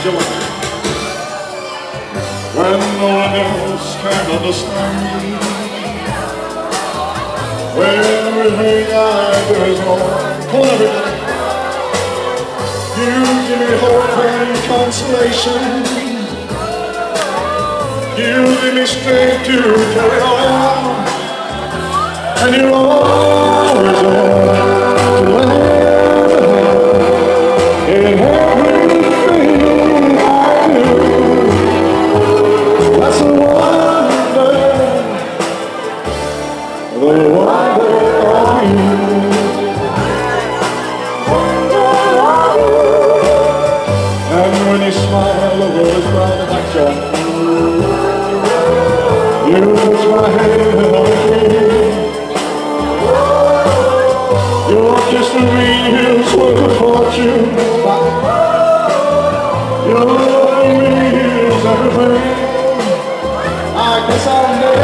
joy. When no one else can understand me, when everything I do is wrong. Come on, everybody. You give me hope and consolation. You give me strength to carry on. And you're always there to lend a hand in everything I do. That's the wonder of you. And when you smile, the world is bright like joy. You touch my hand and I'm free. Your kiss to me is worth a fortune. Your love to me is everything. I guess I'll never